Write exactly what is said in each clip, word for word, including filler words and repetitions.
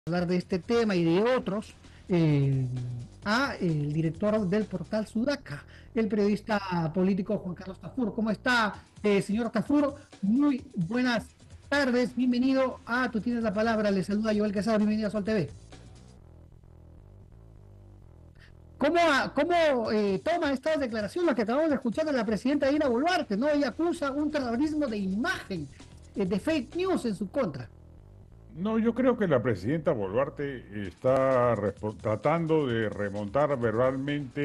Hablar de este tema y de otros eh, a el director del portal Sudaca, el periodista político Juan Carlos Tafur. ¿Cómo está, eh, señor Tafur? Muy buenas tardes, bienvenido a Tú tienes la palabra. Le saluda Joel Quesada, bienvenido a Sol T V. ¿Cómo, cómo eh, toma esta declaración, la que acabamos de escuchar de la presidenta Dina Boluarte? ¿No? Ella acusa un terrorismo de imagen, eh, de fake news en su contra. No, yo creo que la presidenta Boluarte está respo- tratando de remontar verbalmente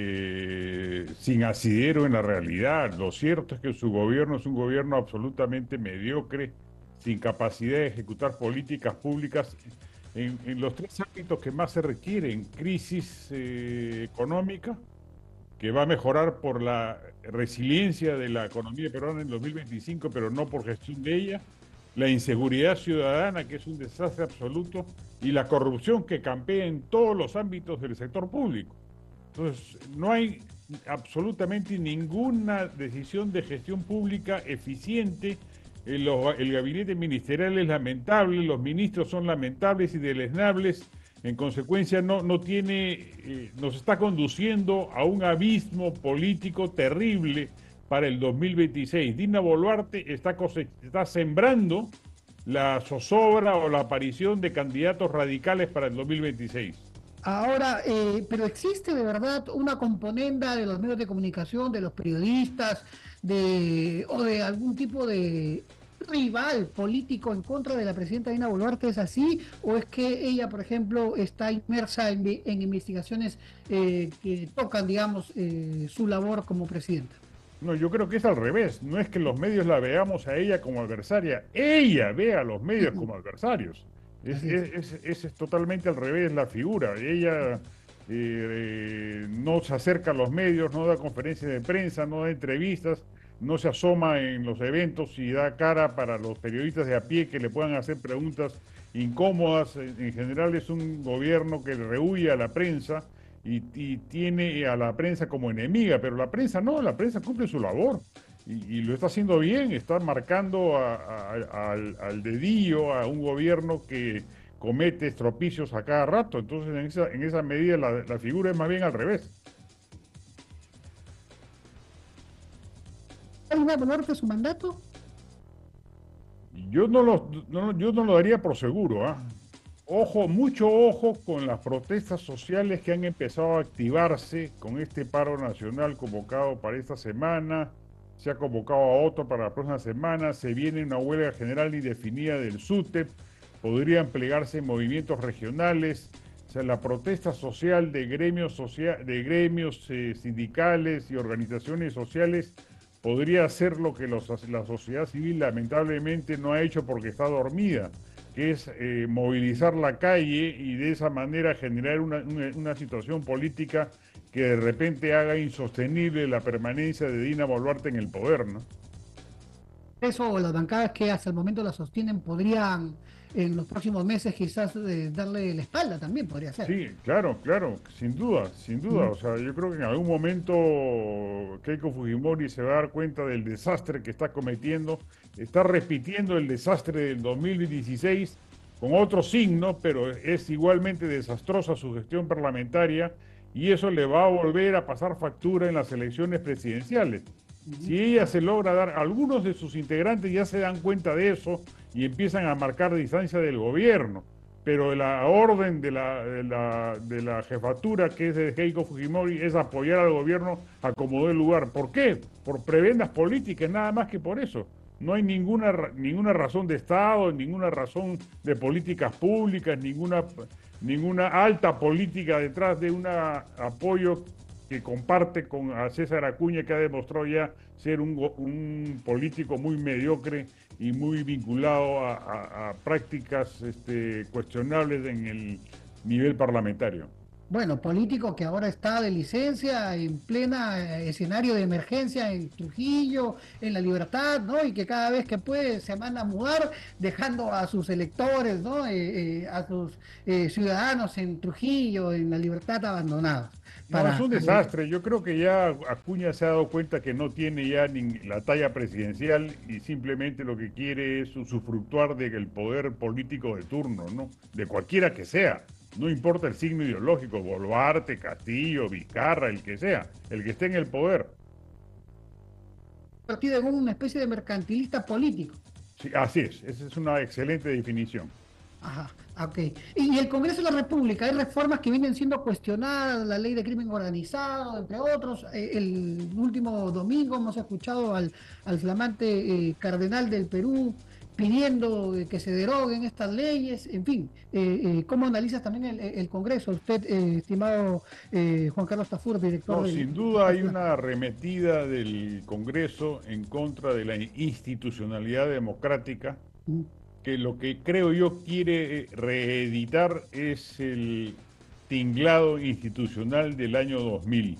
eh, sin asidero en la realidad. Lo cierto es que su gobierno es un gobierno absolutamente mediocre, sin capacidad de ejecutar políticas públicas en, en los tres ámbitos que más se requieren: crisis eh, económica, que va a mejorar por la resiliencia de la economía peruana en dos mil veinticinco, pero no por gestión de ella; la inseguridad ciudadana, que es un desastre absoluto; y la corrupción que campea en todos los ámbitos del sector público. Entonces, no hay absolutamente ninguna decisión de gestión pública eficiente. El, el gabinete ministerial es lamentable, los ministros son lamentables y deleznables. En consecuencia, no, no tiene, eh, nos está conduciendo a un abismo político terrible para el dos mil veintiséis. Dina Boluarte está, está sembrando la zozobra o la aparición de candidatos radicales para el dos mil veintiséis. Ahora, eh, pero existe de verdad una componenda de los medios de comunicación, de los periodistas, de, o de algún tipo de rival político en contra de la presidenta Dina Boluarte. ¿Es así? ¿O es que ella, por ejemplo, está inmersa en, en investigaciones eh, que tocan, digamos, eh, su labor como presidenta? No, yo creo que es al revés. No es que los medios la veamos a ella como adversaria, ella ve a los medios como adversarios. Es, Así es. es, es, es totalmente al revés la figura. Ella eh, eh, no se acerca a los medios, no da conferencias de prensa, no da entrevistas, no se asoma en los eventos y da cara para los periodistas de a pie que le puedan hacer preguntas incómodas. En, en general es un gobierno que rehúye a la prensa y, y tiene a la prensa como enemiga, pero la prensa no, la prensa cumple su labor y, y lo está haciendo bien. Está marcando a- a- al, al dedillo a un gobierno que comete estropicios a cada rato. Entonces, en esa, en esa medida, la, la figura es más bien al revés. ¿Dina Boluarte su mandato? Y Yo no lo, no- yo no lo daría por seguro, ¿ah? Ojo, mucho ojo con las protestas sociales que han empezado a activarse con este paro nacional convocado para esta semana. Se ha convocado a otro para la próxima semana. Se viene una huelga general indefinida del SUTEP. Podrían plegarse movimientos regionales. O sea, la protesta social de gremios, socia- de gremios eh, sindicales y organizaciones sociales podría hacer lo que los- la sociedad civil lamentablemente no ha hecho porque está dormida, que es eh, movilizar la calle y de esa manera generar una, una, una situación política que de repente haga insostenible la permanencia de Dina Boluarte en el poder, ¿no? Eso o las bancadas que hasta el momento la sostienen podrían en los próximos meses quizás eh, darle la espalda también, podría ser. Sí, claro, claro, sin duda, sin duda. Mm. O sea, yo creo que en algún momento Keiko Fujimori se va a dar cuenta del desastre que está cometiendo. Está repitiendo el desastre del dos mil dieciséis con otro signo, pero es igualmente desastrosa su gestión parlamentaria y eso le va a volver a pasar factura en las elecciones presidenciales. Ujú. Si ella se logra dar, algunos de sus integrantes ya se dan cuenta de eso y empiezan a marcar distancia del gobierno, pero la orden de la, de la, de la jefatura, que es de Keiko Fujimori, es apoyar al gobierno a como dé lugar. ¿Por qué? Por prebendas políticas, nada más que por eso. No hay ninguna, ninguna razón de Estado, ninguna razón de políticas públicas, ninguna, ninguna alta política detrás de un apoyo que comparte con a César Acuña, que ha demostrado ya ser un, un político muy mediocre y muy vinculado a, a, a prácticas este, cuestionables en el nivel parlamentario. Bueno, político que ahora está de licencia en plena eh, escenario de emergencia en Trujillo, en La Libertad, ¿no? Y que cada vez que puede se manda a mudar, dejando a sus electores, ¿no? Eh, eh, a sus eh, ciudadanos en Trujillo, en La Libertad, abandonados. No, es Para, un eh, desastre. Yo creo que ya Acuña se ha dado cuenta que no tiene ya ni la talla presidencial y simplemente lo que quiere es usufructuar del poder político de turno, ¿no? De cualquiera que sea. No importa el signo ideológico, Boluarte, Castillo, Vizcarra, el que sea, el que esté en el poder. convertido en una especie de mercantilista político. Sí, así es, esa es una excelente definición. Ajá, ok. Y, y el Congreso de la República, hay reformas que vienen siendo cuestionadas, la ley de crimen organizado, entre otros. Eh, el último domingo hemos escuchado al, al flamante eh, cardenal del Perú pidiendo eh, que se deroguen estas leyes. En fin, eh, eh, ¿cómo analizas también el, el Congreso? Usted, eh, estimado eh, Juan Carlos Tafur, director No, del... sin duda hay una arremetida del Congreso en contra de la institucionalidad democrática que lo que creo yo quiere reeditar es el tinglado institucional del año dos mil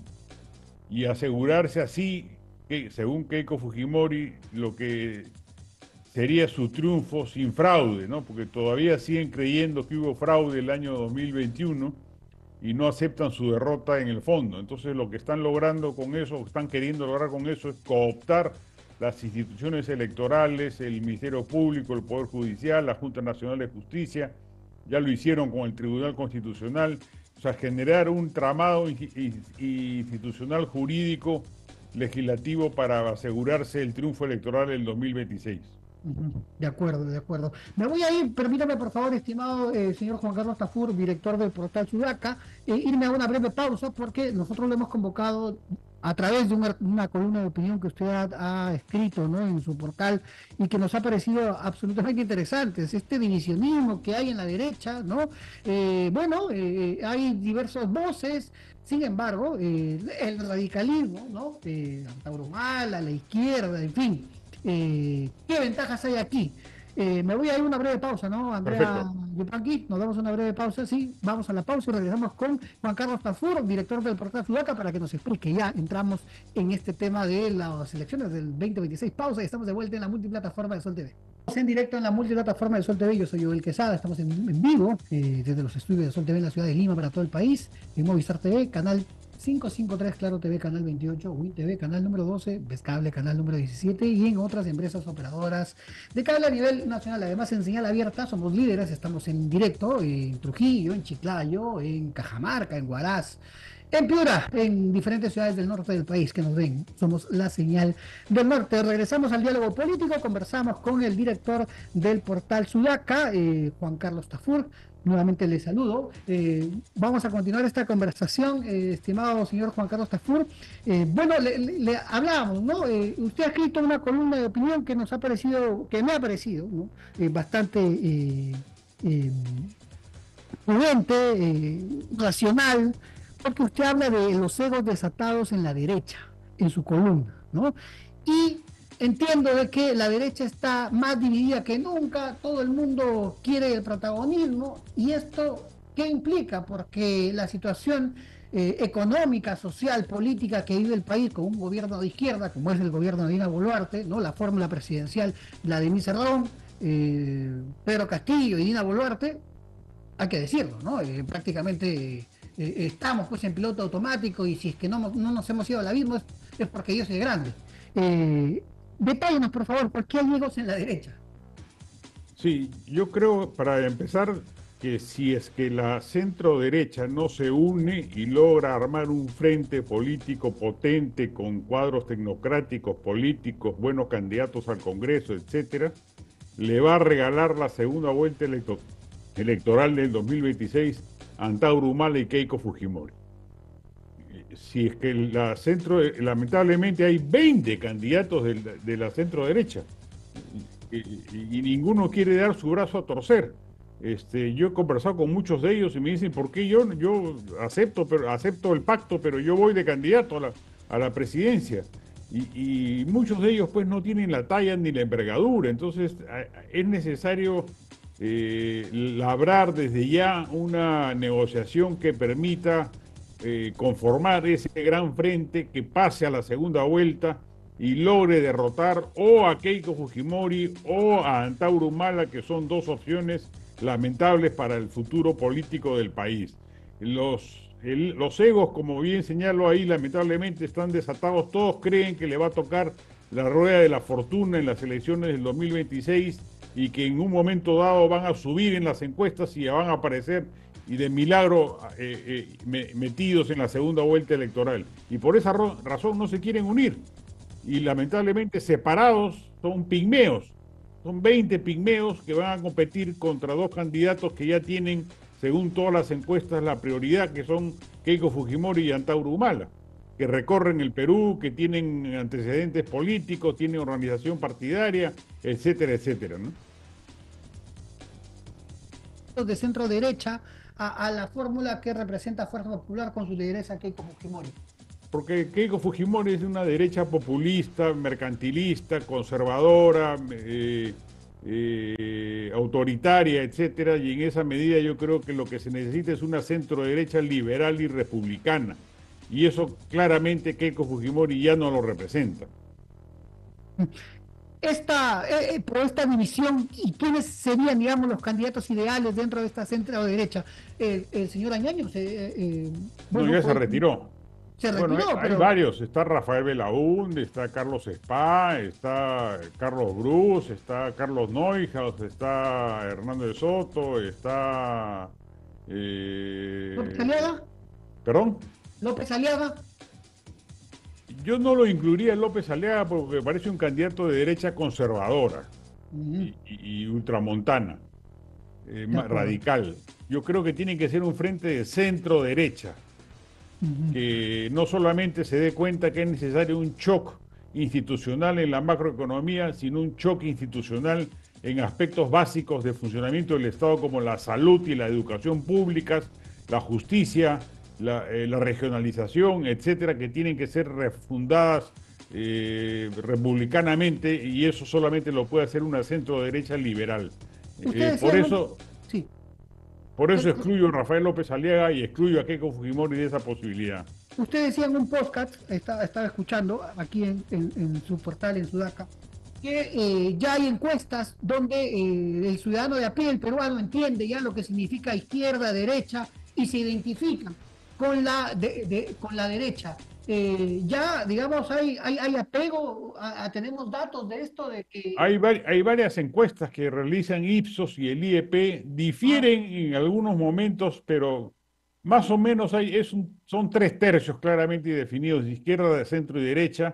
y asegurarse así que, según Keiko Fujimori, lo que sería su triunfo sin fraude, ¿no? Porque todavía siguen creyendo que hubo fraude el año dos mil veintiuno y no aceptan su derrota en el fondo. Entonces lo que están logrando con eso, están queriendo lograr con eso es cooptar las instituciones electorales, el Ministerio Público, el Poder Judicial, la Junta Nacional de Justicia, ya lo hicieron con el Tribunal Constitucional, o sea, generar un tramado institucional jurídico legislativo para asegurarse el triunfo electoral en dos mil veintiséis. Ujú. De acuerdo, de acuerdo. Me voy a ir, permítame por favor, estimado eh, señor Juan Carlos Tafur, director del portal Sudaca, eh, irme a una breve pausa porque nosotros lo hemos convocado a través de una, una columna de opinión que usted ha, ha escrito, ¿no? En su portal y que nos ha parecido absolutamente interesante. Es este divisionismo que hay en la derecha, ¿no? Eh, bueno, eh, hay diversas voces. Sin embargo, eh, el radicalismo, ¿no? Eh, Antaurumala, la izquierda, en fin, eh, ¿qué ventajas hay aquí? Eh, me voy a ir a una breve pausa, ¿no, Andrea Perfecto. Yupanqui? Nos damos una breve pausa, sí, vamos a la pausa y regresamos con Juan Carlos Tafur, director del portal Sudaca, para que nos explique. Ya entramos en este tema de las elecciones del veinte veintiséis. Pausa y estamos de vuelta en la multiplataforma de Sol T V. Estamos en directo en la multiplataforma de Sol T V, yo soy Joel Quesada, estamos en, en vivo eh, desde los estudios de Sol T V en la ciudad de Lima para todo el país, en Movistar T V, canal quinientos cincuenta y tres, Claro T V, canal veintiocho, Win T V, canal número doce, Vescable, canal número diecisiete y en otras empresas operadoras de cable a nivel nacional. Además, en señal abierta somos líderes, estamos en directo en Trujillo, en Chiclayo, en Cajamarca, en Huaraz, en Piura, en diferentes ciudades del norte del país que nos ven. Somos la señal del norte. Regresamos al diálogo político, conversamos con el director del portal Sudaca, eh, Juan Carlos Tafur. Nuevamente le saludo. Eh, vamos a continuar esta conversación, eh, estimado señor Juan Carlos Tafur. Eh, bueno, le, le, le hablábamos, ¿no? Eh, usted ha escrito una columna de opinión que nos ha parecido, que me ha parecido, ¿no? Eh, bastante eh, eh, prudente, eh, racional, porque usted habla de los egos desatados en la derecha, en su columna, ¿no? Y entiendo de que la derecha está más dividida que nunca, todo el mundo quiere el protagonismo, y esto, ¿qué implica? Porque la situación eh, económica, social, política que vive el país con un gobierno de izquierda, como es el gobierno de Dina Boluarte, ¿no? La fórmula presidencial, Vladimir Cerrón, eh, Pedro Castillo y Dina Boluarte, hay que decirlo, ¿no? Eh, prácticamente eh, estamos pues en piloto automático y si es que no, no nos hemos ido al abismo es, es porque Dios es grande. Eh, detállenos, por favor, ¿por qué hay egos en la derecha? Sí, yo creo, para empezar, que si es que la centro derecha no se une y logra armar un frente político potente con cuadros tecnocráticos, políticos, buenos candidatos al Congreso, etcétera, le va a regalar la segunda vuelta electo electoral del dos mil veintiséis a Antauro Humala y Keiko Fujimori. Si es que la centro, lamentablemente hay veinte candidatos de, de la centro derecha y, y, y ninguno quiere dar su brazo a torcer. Este, yo he conversado con muchos de ellos y me dicen, ¿por qué yo, yo acepto, pero, acepto el pacto, pero yo voy de candidato a la, a la presidencia? Y, y muchos de ellos pues no tienen la talla ni la envergadura, entonces es necesario eh, labrar desde ya una negociación que permita eh, conformar ese gran frente que pase a la segunda vuelta y logre derrotar o a Keiko Fujimori o a Antauro Humala, que son dos opciones lamentables para el futuro político del país. Los, el, los egos, como bien señalo ahí, lamentablemente están desatados. Todos creen que le va a tocar la rueda de la fortuna en las elecciones del dos mil veintiséis y que en un momento dado van a subir en las encuestas y van a aparecer y de milagro eh, eh, metidos en la segunda vuelta electoral. Y por esa razón no se quieren unir. Y lamentablemente separados son pigmeos. Son veinte pigmeos que van a competir contra dos candidatos que ya tienen, según todas las encuestas, la prioridad, que son Keiko Fujimori y Antauro Humala, que recorren el Perú, que tienen antecedentes políticos, tienen organización partidaria, etcétera, etcétera, ¿no? De centro derecha a, a la fórmula que representa Fuerza Popular con su lideresa Keiko Fujimori. Porque Keiko Fujimori es de una derecha populista, mercantilista, conservadora, eh, eh, autoritaria, etcétera, y en esa medida yo creo que lo que se necesita es una centro derecha liberal y republicana, y eso claramente Keiko Fujimori ya no lo representa. Esta, eh, por esta división, ¿y quiénes serían, digamos, los candidatos ideales dentro de esta centro derecha? El, el señor Añaño se, eh, eh, bueno, no, ya se retiró. Se retiró, bueno, hay, pero... hay varios, está Rafael Belaúnde, está Carlos Spa, está Carlos Bruz, está Carlos Neuhaus, está Hernando de Soto, está... Eh... ¿López Aliaga? ¿Perdón? ¿López Aliaga? Yo no lo incluiría en López Aliaga porque me parece un candidato de derecha conservadora uh-huh. y, y, y ultramontana, eh, radical. Yo creo que tiene que ser un frente de centro derecha, uh-huh. que no solamente se dé cuenta que es necesario un choque institucional en la macroeconomía, sino un choque institucional en aspectos básicos de funcionamiento del Estado como la salud y la educación públicas, la justicia, La, eh, la regionalización, etcétera, que tienen que ser refundadas eh, republicanamente, y eso solamente lo puede hacer una centro derecha liberal. Eh, por eso, sí. por eso excluyo a Rafael López Aliaga y excluyo a Keiko Fujimori de esa posibilidad. Usted decía en un podcast, estaba, estaba escuchando aquí en, en, en su portal, en Sudaca, que eh, ya hay encuestas donde eh, el ciudadano de a pie, el peruano, entiende ya lo que significa izquierda, derecha, y se identifican con la de, de, con la derecha. Eh, ya, digamos, hay, hay, hay apego, a, a, tenemos datos de esto, de que... Hay, hay varias encuestas que realizan Ipsos y el I E P, difieren ah. en algunos momentos, pero más o menos hay, es un, son tres tercios claramente definidos, de izquierda, de centro y derecha.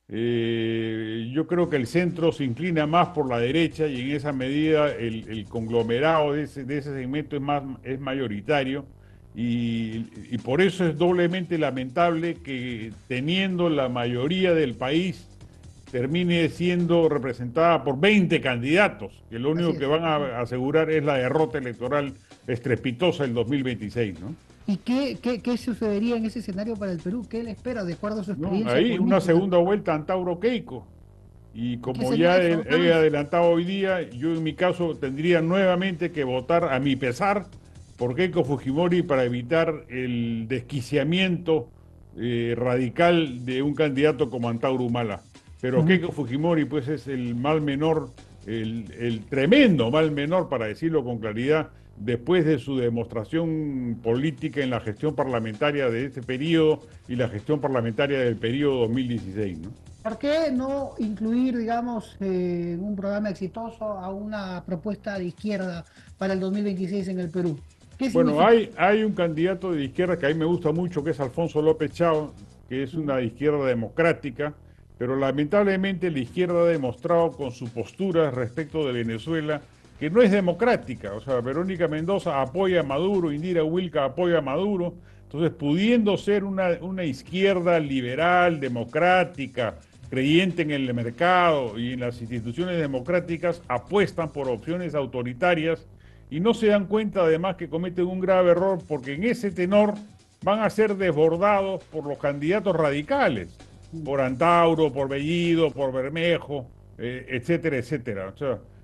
Eh, yo creo que el centro se inclina más por la derecha y en esa medida el, el conglomerado de ese, de ese segmento es, más, es mayoritario. Y, y por eso es doblemente lamentable que teniendo la mayoría del país termine siendo representada por veinte candidatos, que lo único que van a asegurar es la derrota electoral estrepitosa del dos mil veintiséis, ¿no? ¿Y qué, qué, qué sucedería en ese escenario para el Perú? ¿Qué le espera de acuerdo a su experiencia? No, ahí política? Una segunda vuelta a Antauro Keiko. Y como ya he, he adelantado hoy día, yo en mi caso tendría nuevamente que votar a mi pesar por Keiko Fujimori para evitar el desquiciamiento eh, radical de un candidato como Antauro Humala. Pero uh-huh. Keiko Fujimori pues es el mal menor, el, el tremendo mal menor, para decirlo con claridad, después de su demostración política en la gestión parlamentaria de este periodo y la gestión parlamentaria del periodo dos mil dieciséis, ¿no? ¿Por qué no incluir, digamos, eh, en un programa exitoso a una propuesta de izquierda para el dos mil veintiséis en el Perú? Bueno, hay, hay un candidato de izquierda que a mí me gusta mucho, que es Alfonso López Chao, que es una izquierda democrática, pero lamentablemente la izquierda ha demostrado con su postura respecto de Venezuela que no es democrática. O sea, Verónica Mendoza apoya a Maduro, Indira Wilca apoya a Maduro, entonces pudiendo ser una, una izquierda liberal, democrática, creyente en el mercado y en las instituciones democráticas, apuestan por opciones autoritarias y no se dan cuenta además que cometen un grave error, porque en ese tenor van a ser desbordados por los candidatos radicales, por Antauro, por Bellido, por Bermejo, eh, etcétera, etcétera. O sea,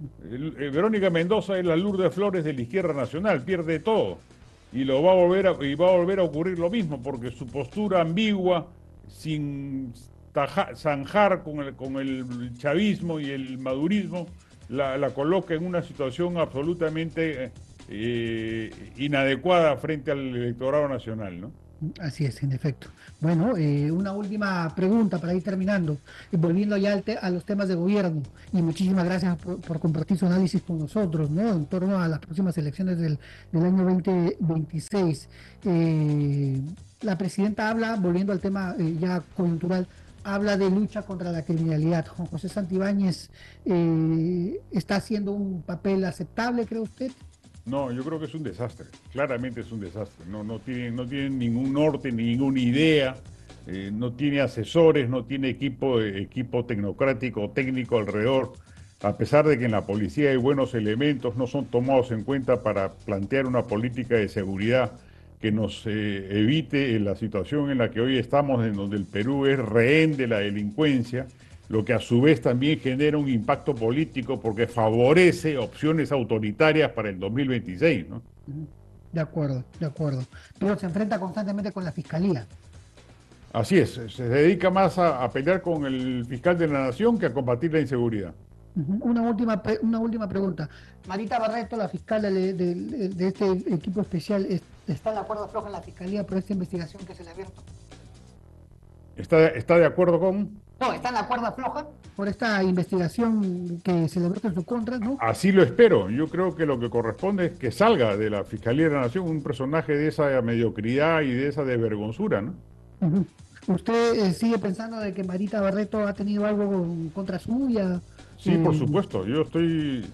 El- el Verónica Mendoza es la Lourdes Flores de la izquierda nacional, pierde todo. Y lo va a volver a, y va a volver a ocurrir lo mismo, porque su postura ambigua, sin taja- zanjar con el, con el chavismo y el madurismo, la, la coloca en una situación absolutamente eh, inadecuada frente al electorado nacional, ¿no? Así es, en efecto. Bueno, eh, una última pregunta para ir terminando, y volviendo ya al te- a los temas de gobierno, y muchísimas gracias por, por compartir su análisis con nosotros, ¿no? En torno a las próximas elecciones del, del año dos mil veintiséis. Eh, la presidenta habla, volviendo al tema eh, ya coyuntural, habla de lucha contra la criminalidad. Juan José Santibáñez eh, está haciendo un papel aceptable, ¿cree usted? No, yo creo que es un desastre. Claramente es un desastre. No, no tiene, no tiene ningún norte, ninguna idea. Eh, no tiene asesores, no tiene equipo, eh, equipo tecnocrático o técnico alrededor. A pesar de que en la policía hay buenos elementos, no son tomados en cuenta para plantear una política de seguridad que nos eh, evite la situación en la que hoy estamos, en donde el Perú es rehén de la delincuencia, lo que a su vez también genera un impacto político porque favorece opciones autoritarias para el dos mil veintiséis, ¿no? Ujú. De acuerdo, de acuerdo. Pero se enfrenta constantemente con la fiscalía. Así es, se dedica más a, a pelear con el fiscal de la nación que a combatir la inseguridad. Ujú. Una última, pre- una última pregunta. Marita Barreto, la fiscal de, de- de- de este equipo especial, es- ¿está de acuerdo floja en la fiscalía por esta investigación que se le ha abierto? ¿Está, está de acuerdo con? No, está en la cuerda floja por esta investigación que se le ha abierto en su contra, ¿no? Así lo espero. Yo creo que lo que corresponde es que salga de la Fiscalía de la Nación un personaje de esa mediocridad y de esa desvergonzura, ¿no? Ujú. ¿Usted eh, sigue pensando de que Marita Barreto ha tenido algo en contra suya? Sí, por Eh, supuesto. Yo estoy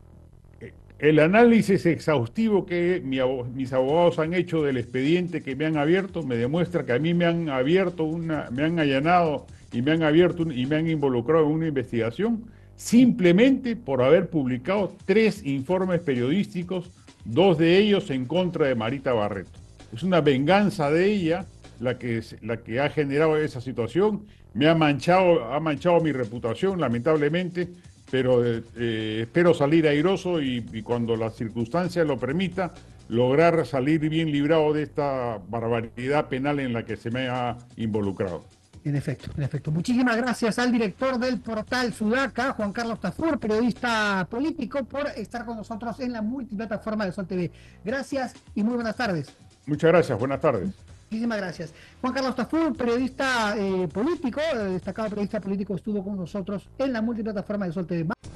El análisis exhaustivo que mi abo- mis abogados han hecho del expediente que me han abierto me demuestra que a mí me han abierto una, me han allanado y me han abierto un- y me han involucrado en una investigación simplemente por haber publicado tres informes periodísticos, dos de ellos en contra de Marita Barreto. Es una venganza de ella la que, es- la que ha generado esa situación. Me ha manchado, ha manchado mi reputación, lamentablemente, pero eh, eh, espero salir airoso y, y cuando las circunstancias lo permita, lograr salir bien librado de esta barbaridad penal en la que se me ha involucrado. En efecto, en efecto. Muchísimas gracias al director del portal Sudaca, Juan Carlos Tafur, periodista político, por estar con nosotros en la multiplataforma de Sol T V. Gracias y muy buenas tardes. Muchas gracias, buenas tardes. Muchísimas gracias. Juan Carlos Tafur, periodista eh, político, eh, destacado periodista político, estuvo con nosotros en la multiplataforma de Sol T V.